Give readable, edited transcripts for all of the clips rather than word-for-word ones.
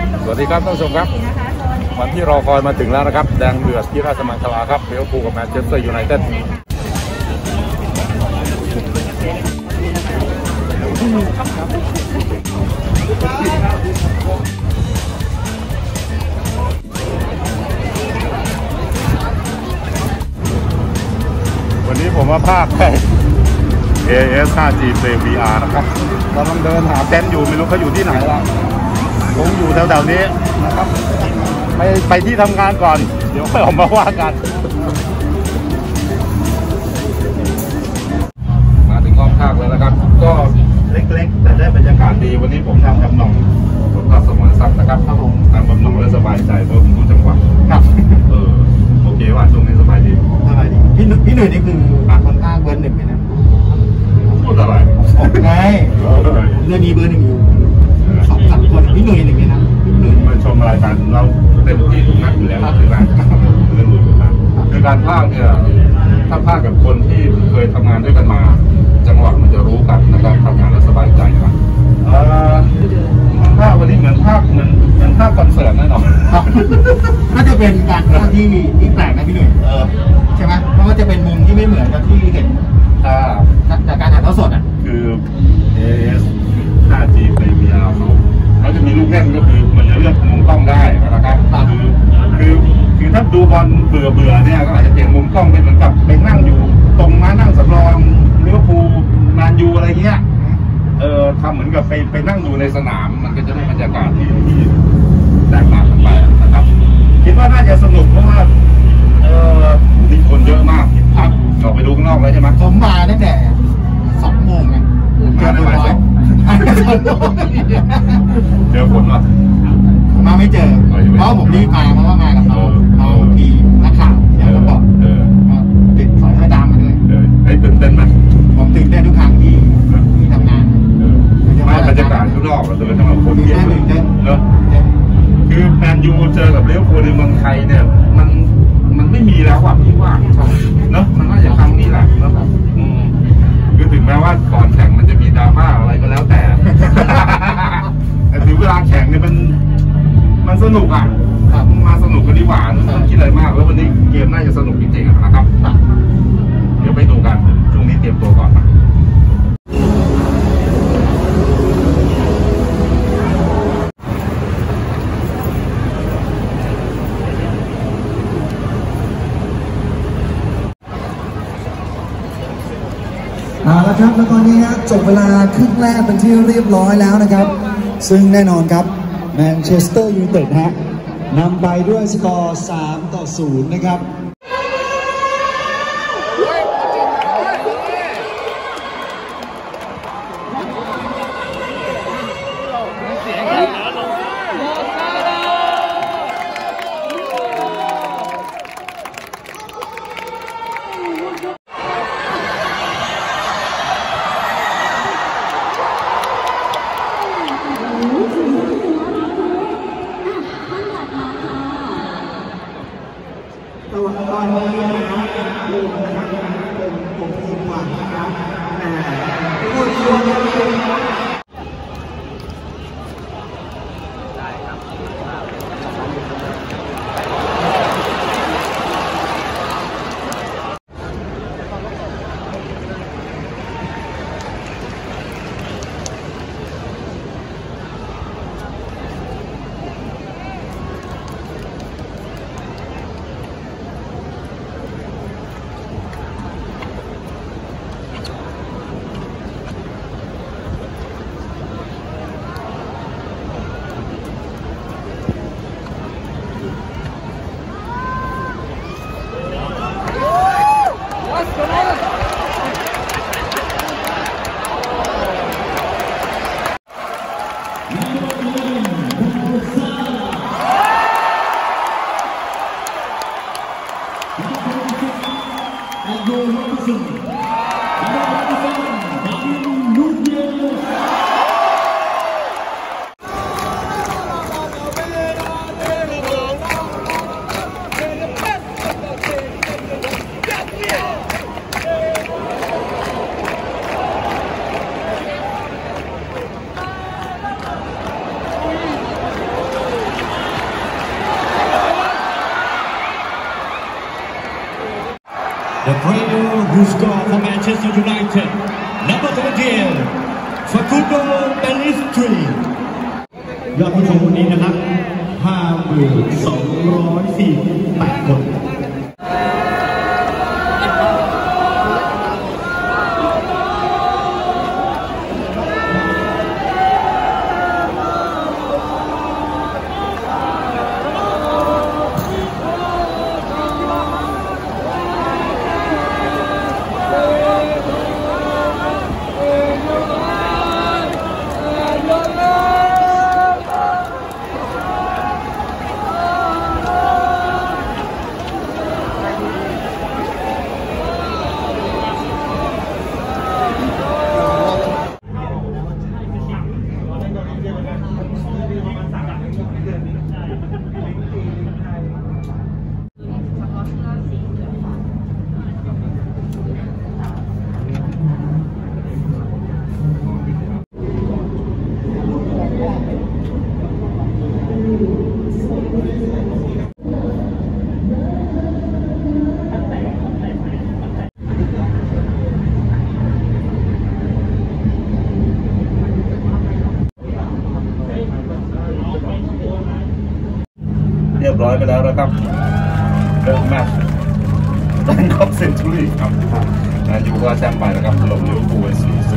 สวัสดีครับท่านผู้ชมครับวันที่รอคอยมาถึงแล้วนะครับแดงเดือดที่ราชมังคลาครับลิเวอร์พูลกับแมนเชสเตอร์ยูไนเต็ดวันนี้ผมมาภาคให้ AS 5G Play VR นะครับกำลังเดินหาเต็นท์อยู่ไม่รู้เขาอยู่ที่ไหนแล้วผมอยู่แถวๆนี้นะครับไปที่ทำงานก่อนเดี๋ยวค่อยออกมาว่ากันมาถึงห้องพักแล้วนะครับก็เล็กๆแต่ได้บรรยากาศดีวันนี้ผมทำกับน้องผมก็สมรทรัพย์นะครับถ้าผมทำกับน้องแล้วสบายใจเพราะผมรู้จังหวะครับโอเคว่าช่วงนี้สบายดีพี่หนุ่ยนี่คือคนภาคเบอร์หนึ่งเลยนะพูดอะไรไงเรื่องนี้เบอร์หนึ่งอยู่2-3 คนพี่หนุ่ยหนึ่งเลยนะพี่หนุ่ยมาชมรายการเราเต็มที่ทุกนัดอยู่แล้วใช่ไหมเรื่องรู้ครับคือการภาคเนี่ยถ้าภาคกับคนที่เคยทำงานด้วยกันมาจังหวะมันจะรู้กันนะครับทำงานแล้วสบายใจนะภาควันนี้เหมือนภาคคอนเสิร์ตแน่นอนน่าจะเป็นการภาคที่แปลกนะพี่หนุ่ยใช่ไหมเพราะว่าจะเป็นมุมที่ไม่เหมือนกับที่เห็นจากการถ่ายทอดสดอ่ะคือ AS 5G Play VR เขาจะมีลูกเล่นก็คือมันจะเลือกมุมกล้องได้นะครับคือถ้าดูบอลเบื่อเนี่ยก็อาจจะเปลี่ยนมุมกล้องเป็นเหมือนกับไปนั่งอยู่ตรงมานั่งสำรองลิเวอร์พูลแมนยูอะไรเงี้ยทำเหมือนกับไปนั่งดูในสนามมันก็จะได้บรรยากาศที่แตกต่างกันไปนะครับคิดว่าน่าจะสนุกเพราะว่ามีคนเยอะมากครับออกไปดูข้างนอกแล้วใช่ไหมผมมาตั้งแต่2 โมงไงเจอฝนว่ะมาไม่เจอเพราะผมรีบมาเพราะว่ามากับเราทีนักข่าวอย่างที่บอกติดสอยห้อยตามมาด้วยตื่นเต้นไหมผมตื่นเต้นทุกครั้งที่ทำงานไม่บรรยากาศข้างนอกเลยทำไมคนเยอะเนอะคือแมนยูเจอกับลิเวอร์พูลในเมืองไทยเนี่ยมันไม่มีแล้วว่ะพี่ว่าเนอะมันน่าจะครั้งนี้แหละนะครับคือถึงแม้ว่าก่อนแข่งมันจะมีดราม่าอะไรก็แล้วแต่ถึงเวลาแข่งเนี่ยมันสนุกอ่ะมาสนุกกันดีกว่าไม่ต้องคิดอะไรมากแล้ววันนี้เกมน่าจะสนุกจริงๆนะครับเดี๋ยวไปดูกันช่วงนี้เตรียมตัวก่อนเอาละครับแล้วตอนนี้จบเวลาครึ่งแรกเป็นที่เรียบร้อยแล้วนะครับซึ่งแน่นอนครับแมนเชสเตอร์ยูไนเต็ดนำไปด้วยสกอร์3-0นะครับ The player who scored for Manchester United, number 17, Facundo Pellistri ยอดผู้ชมคนนี้นะครับ 5,248 คนเรียบร้อยไปแล้วนะครับเริ่มแมตช์แบงคอกเซนทูรี่ครับอยู่ว่าแชมป์ไปนะครับถล่มลิเวอร์พูล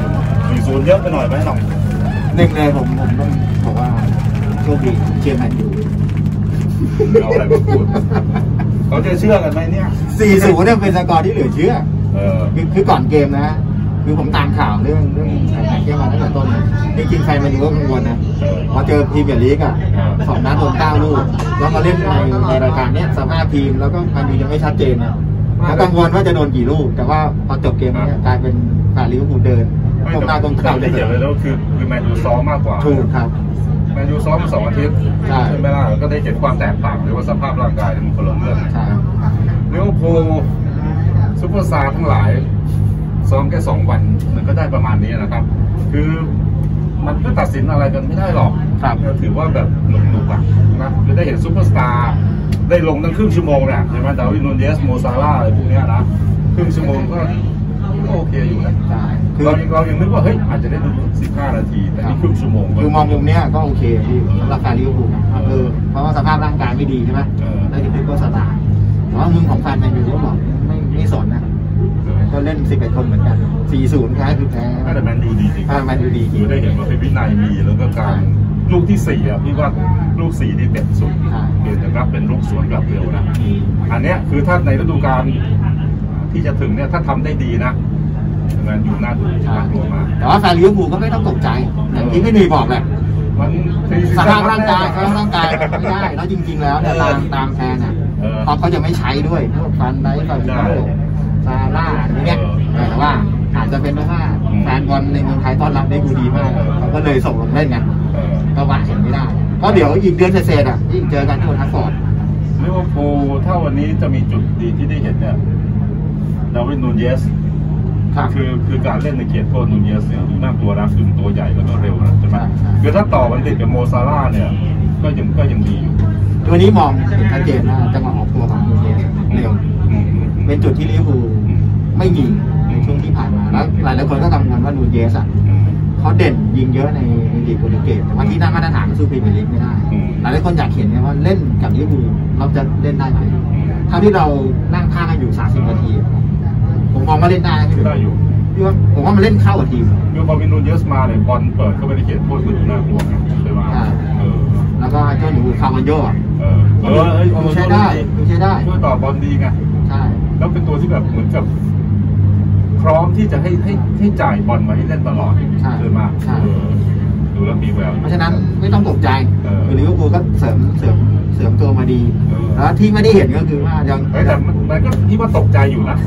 4-0 เยอะไปหน่อยไหมน้องหนึ่งเลยผมต้องบอกว่าโชคดีเชียร์แมนยูเอาอะไรมาพูดเขาจะเชื่อกันไหมเนี่ย 4-0เนี่ยเป็นสกอร์ที่เหลือเชื่อคือก่อนเกมนะคือผมตามข่าวเรื่องแข่งเกมมาตั้งแต่ต้นเลยจริงๆแฟนแมนยูก็กังวลนะพอเจอพรีเมียร์ลีกอ่ะ2 นัดโดน 9 ลูกแล้วมาเล่นในรายการนี้สภาพทีมแล้วก็แมนยูยังไม่ชัดเจนนะแล้วกังวลว่าจะโดนกี่ลูกแต่ว่าพอจบเกมนี้กลายเป็นแฟนลิเวอร์พูลเดินตรงหน้าตรงข่าวเลยเห็นเลยแล้วคือแมนยูซ้อมมากกว่าถูกครับแมนยูซ้อม2 อาทิตย์ใช่ไหมล่ะก็ได้เห็นความแตกต่างหรือว่าสภาพร่างกายมันคนละเรื่องลิเวอร์พูลซุปเปอร์สตาร์ทั้งหลายซ้อมแค่2 วันมันก็ได้ประมาณนี้นะครับคือมันก็ตัดสินอะไรกันไม่ได้หรอกก็ถือว่าแบบหนุกๆอ่ะนะคือได้เห็นซุปเปอร์สตาร์ได้ลงตั้งครึ่งชั่วโมงเนี่ยใช่ไหมดาร์วิน นูเยส โมซาร่าอะไรพวกนี้นะครึ่งชั่วโมงก็โอเคอยู่นะเรายังนึกว่าเฮ้ยอาจจะได้ดู15 นาทีแต่นี่ครึ่งชั่วโมงคือมองมุมเนี้ยก็โอเคที่สำหรับการลิเวอร์พูลเพราะว่าสภาพร่างกายไม่ดีใช่ไหมได้ถึงซุปเปอร์สตาร์แต่ว่ามุมของแฟนแมนยูก็บอกไม่สนนะก็เล่น11 คนเหมือนกัน 4-0 แพ้คือแพ้แต่แมนยูดีจริงแมนยูดีจริงได้เห็นว่าเป็นวินัยมีแล้วก็การลูกที่4อ่ะพี่ว่าลูก4นี่เด็ดสุดเกิดจะรับเป็นลูกสวนกลับเร็วนะอันเนี้ยคือถ้าในฤดูกาลที่จะถึงเนี่ยถ้าทำได้ดีนะแมนยูน่าดูมากแต่ว่าแฟนลิเวอร์พูลก็ไม่ต้องตกใจอย่างที่พี่หนุ่ยบอกแหละมันสภาพร่างกายไม่ได้แล้วจริงๆแล้วเนี่ยตามแฟนอ่ะเพราะเขาจะไม่ใช้ด้วยพวกฟันได้ก็ได้ซาร่าอย่างเงี้ยแต่ว่าอาจจะเป็นเพราะว่าแฟนบอลในเมืองไทยต้อนรับได้ดูดีมากเขาก็เลยส่งลงเล่นไงก็ว่าเห็นไม่ได้เพราะเดี๋ยวอีกเดือนเศษๆอ่ะที่เจอกันที่โอทัฟฟอร์ดลิเวอร์พูลถ้าวันนี้จะมีจุดดีที่ได้เห็นเนี่ยดาร์วิน นูเยสคือการเล่นในเขตโทษนูเยสเนี่ยน่ากลัวนะคือตัวใหญ่แล้วก็เร็วนะใช่ไหมคือถ้าต่อมันติดกับโมซาร่าเนี่ยก็ยังดีอยู่ตัวนี้มองเห็นชัดเจนนะจังหวะออกตัวของนูเยสเร็วเป็นจุดที่ลิเวอร์พูลไม่ยิงในช่วงที่ผ่านมาแล้วหลายคนก็กังวลว่านูเยสอ่ะเขาเด่นยิงเยอะในลีกโปรตุเกสแต่ว่าที่นั่นมาตรฐานสู้พรีเมียร์ลีกไม่ได้หลายคนอยากเห็นเนี่ยว่าเล่นกับลิเวอร์พูลเราจะเล่นได้ไหมถ้าที่เรานั่งข้างกันอยู่30 นาทีผมมองว่าเล่นได้อยู่พี่ว่าผมว่ามันเล่นเข้ากับทีมคือพอวิน นูเยสมาเนี่ยบอลเปิดเข้าไปในเขตโทษก็ดูน่ากลัวใช่ไหมแล้วก็เจ้าหนูคาร์วันโญ่ใช้ได้ช่วยต่อบอลดีไงใช่แล้วเป็นตัวที่แบบเหมือนกับพร้อมที่จะให้จ่ายบอลมาให้เล่นตลอดเลยมากดูแล้วมีแววเพราะฉะนั้นไม่ต้องตกใจลิเวอร์พูลก็เสริมตัวมาดีแล้วที่ไม่ได้เห็นก็คือว่ายังแต่มันก็ที่ว่าตกใจอยู่นะ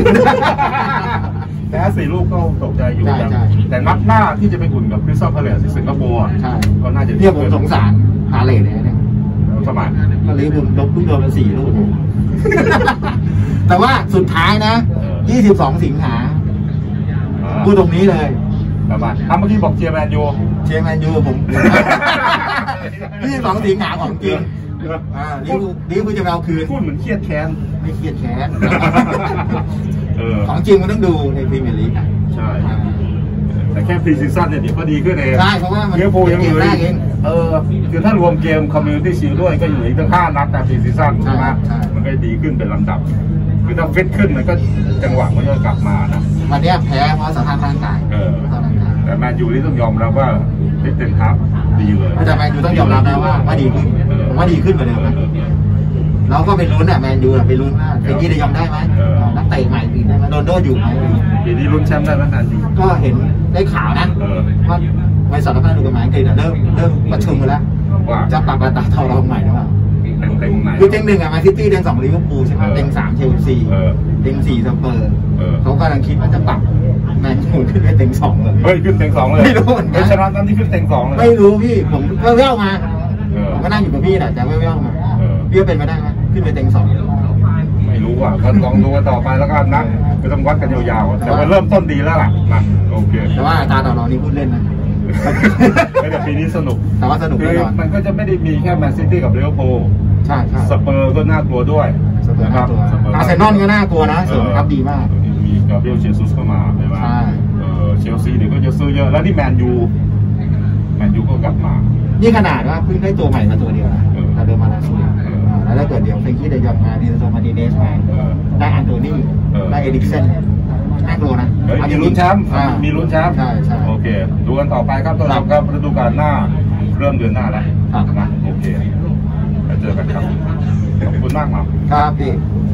แต่4 ลูกก็ตกใจอยู่แต่นัดหน้าที่จะไปอุ่นกับคริสตัลพาเลซที่สิงคโปร์ก็น่าจะเรียกผมสงสารพาเลซเนี่ยสมัยก็ลิเวอร์พูลลบเพิ่งโดนไป4 ลูกแต่ว่าสุดท้ายนะ22 สิงหาพูดตรงนี้เลยประมาณเมื่อกี้บอกเชียร์แมนยูผม22 สิงหาของจริงลิเวอร์พูลจะเอาคืนพูดเหมือนเครียดแค้นไม่เครียดแค้นของจริงมันต้องดูในพรีเมียร์ลีกอ่ะใช่แต่แค่พรีซีซั่นเนี่ยเดี๋ยวก็ดีขึ้นเองใช่เพราะว่ามันลิเวอร์พูลยังเหลือเองคือถ้ารวมเกมคอมมูนิตี้ชิลด์ด้วยก็อยู่อีกตั้ง5 นัดแต่พรีซีซั่นใช่ไหมมันก็ดีขึ้นเป็นลำดับคือถ้าฟิตขึ้นมันก็จังหวะมันก็กลับมานะวันนี้แพ้เพราะสภาพร่างกายแต่แมนยูนี่ต้องยอมรับว่าได้เต็มทัพดีเลยแต่แมนยูต้องยอมรับนะว่าดีขึ้นผมว่าดีขึ้นกว่าเดิมนะเราก็ไปลุ้นอ่ะแมนยูไปลุ้นว่าเฟรนกี้จะยอมได้ไหมนักเตะใหม่ปีได้ไหมโดนโดอยู่ไหมปีนี้ลุ้นแชมป์ได้ไหมนานดีก็เห็นได้ข่าวนะว่าบริษัทนักพัฒนาดูกฎหมายอังกฤษเริ่มประชุมกันแล้วจะปรับอัตราต่อรองใหม่หรือเปล่าคือเต็ง 1อ่ะแมนซิตี้เต็ง 2ลิเวอร์พูลใช่ไหมเต็ง 3เชลซีเต็ง 4สเปอร์เขากำลังคิดว่าจะปรับแมนยูขึ้นไปเต็ง 2เลยเฮ้ยขึ้นเต็ง 2เลยไม่รู้เหมือนกันชนะตอนนี้ขึ้นเต็ง 2เลยไม่รู้พี่ผมแว่วมาผมก็นั่งอยู่กับพี่แหละแต่แว่วมาพี่ว่าเป็นไปได้ไหมขึ้นไปเต็ง 2 ไม่รู้อ่ะก็ลองดูกันต่อไปแล้วกันนะก็ต้องวัดกันยาวๆแต่ว่าเริ่มต้นดีแล้วล่ะนะโอเคแต่ว่าตาต่อรองนี่พูดเล่นนะแต่ปีนี้สนุกแต่ว่าสนุกแน่นอนมันก็จะไม่ได้มีแค่แมนซิตี้กับลิเวอร์พูลใช่สเปอร์ก็น่ากลัวด้วยนะครับอาร์เซนอลก็น่ากลัวนะเสริมครับดีมากมีกาเบรียลเจซุสเข้ามาใช่ไหมเชลซีเดี๋ยวก็จะซื้อเยอะแล้วนี่แมนยูก็กลับมานี่ขนาดว่าเพิ่งได้ตัวใหม่มาตัวเดียวนะแต่เดิมมาแล้วแล้วถ้าเกิดเดี๋ยวเฟรนกี้เดยองมาดิโซมาดิเนสมาได้อันโตนี่ได้เอริกเซนน่ากลัวนะมีลุ้นแชมป์มีลุ้นแชมป์โอเคดูกันต่อไปครับตัวเราครับฤดูกาลหน้าเริ่มเดือนหน้าแล้วนะโอเคเจอกันครับขอบคุณมากครับพี่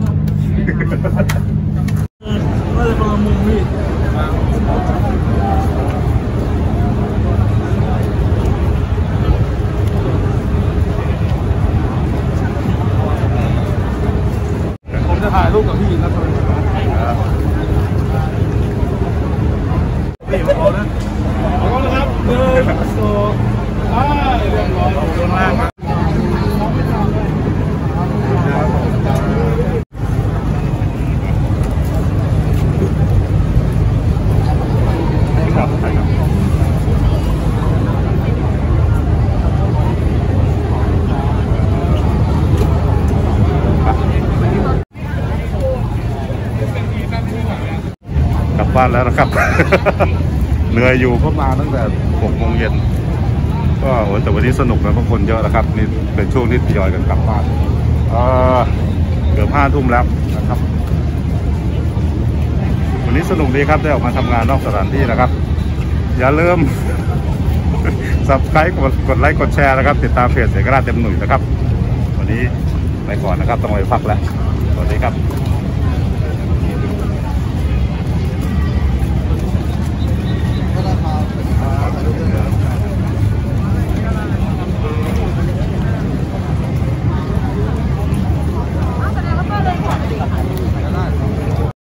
ผมจะถ่ายรูปกับพี่นะนี่พอแล้วพอแล้วครับ1 2 เรียบร้อยขอบคุณมากครับบ้านแล้วนะครับ เหนื่อยอยู่ก็มาตั้งแต่6 โมงเย็นก็แต่วันนี้สนุกนะเพราะคนเยอะนะครับนี่เป็นช่วงที่ทยอยกันกลับบ้านเกือบ5 ทุ่มแล้วนะครับวันนี้สนุกดีครับได้ออกมาทำงานนอกสถานที่นะครับอย่าลืม Subscribe กดไลค์กดแชร์นะครับติดตามเพจเสกราชเต็มหนุ่ยนะครับวันนี้ไปก่อนนะครับต้องไปพักแล้วสวัสดีครับ